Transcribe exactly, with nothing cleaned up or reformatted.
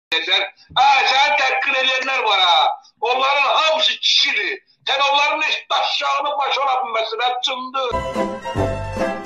Sen, ha, sen tekkil edenler var ha. Onların hamısı kişidir. Sen onların hiç taşşağını başa olabilmesin. Hep cındır.